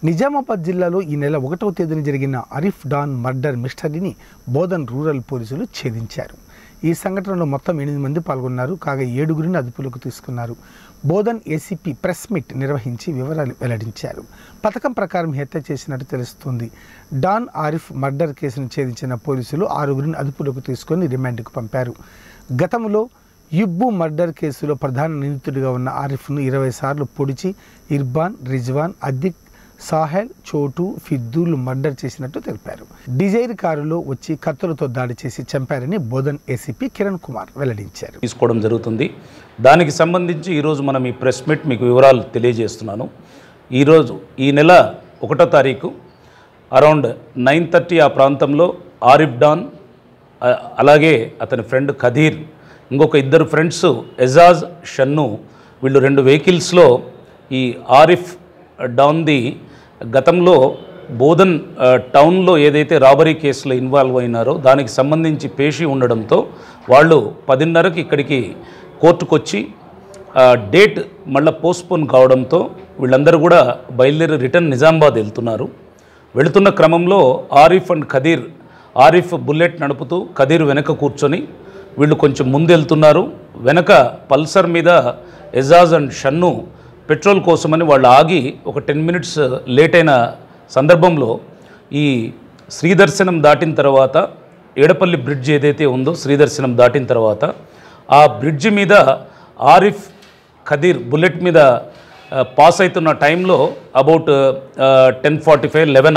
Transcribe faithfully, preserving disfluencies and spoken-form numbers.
నిజామాబాద్ జిల్లాలో ఈ నెల ఒకటవ తేదీన జరిగిన ఆరిఫ్ డాన్ మర్డర్ మిస్టరీని బోధన్ రూరల్ పోలీసులు ఛేదించారు. ఈ సంఘటనలో మొత్తం ఎనిమిది మంది పాల్గొన్నారు. కాగా ఏడుగురిని అదుపులోకి తీసుకున్నారు. బోధన్ ఏసీపీ ప్రెస్ మీట్ నిర్వహించి వివరాలు వెల్లడించారు. పథకం ప్రకారం హత్య చేసినట్టు తెలుస్తోంది. డాన్ ఆరిఫ్ మర్డర్ కేసును ఛేదించిన పోలీసులు ఆరుగురిని అదుపులోకి తీసుకొని రిమాండ్కు పంపారు. గతంలో యుబ్బు మర్డర్ కేసులో ప్రధాన నిందితుడిగా ఉన్న ఆరిఫ్ను ఇరవై సార్లు పొడిచి ఇర్బాన్, రిజ్వాన్, అద్దిక్, సాహెల్, చోటు, ఫిద్దూలు మర్డర్ చేసినట్టు తెలిపారు. డిజైర్ కారులో వచ్చి కత్తులతో దాడి చేసి చంపారని బోధన్ ఏసీపీ కిరణ్ కుమార్ వెల్లడించారు. తీసుకోవడం జరుగుతుంది. దానికి సంబంధించి ఈరోజు మనం ఈ ప్రెస్ మీట్ మీకు వివరాలు తెలియజేస్తున్నాను. ఈరోజు ఈ నెల ఒకటో తారీఖు అరౌండ్ నైన్ థర్టీ ఆ ప్రాంతంలో ఆరిఫ్ డాన్, అలాగే అతని ఫ్రెండ్ ఖదీర్, ఇంకొక ఇద్దరు ఫ్రెండ్స్ ఎజాజ్, షన్ను, వీళ్ళు రెండు వెహికల్స్లో ఈ ఆరిఫ్ డాన్ది గతంలో బోధన్ టౌన్లో ఏదైతే రాబరీ కేసులో ఇన్వాల్వ్ అయినారో దానికి సంబంధించి పేషీ ఉండడంతో వాళ్ళు పదిన్నరకి ఇక్కడికి కోర్టుకు వచ్చి డేట్ మళ్ళీ పోస్ట్పోన్ కావడంతో వీళ్ళందరూ కూడా బయలుదేరి రిటర్న్ నిజామాబాద్ వెళ్తున్నారు. వెళుతున్న క్రమంలో ఆరిఫ్ అండ్ ఖదీర్, ఆరిఫ్ బుల్లెట్ నడుపుతూ ఖదీర్ వెనక కూర్చొని వీళ్ళు కొంచెం ముందు వెళ్తున్నారు. వెనక పల్సర్ మీద ఎజాజ్ అండ్ షన్ను పెట్రోల్ కోసమని వాళ్ళు ఆగి ఒక టెన్ మినిట్స్ లేట్ అయిన సందర్భంలో ఈ శ్రీదర్శనం దాటిన తర్వాత ఏడపల్లి బ్రిడ్జ్ ఏదైతే ఉందో శ్రీదర్శనం దాటిన తర్వాత ఆ బ్రిడ్జి మీద ఆరిఫ్, ఖదీర్ బుల్లెట్ మీద పాస్ అవుతున్న టైంలో about ten forty five eleven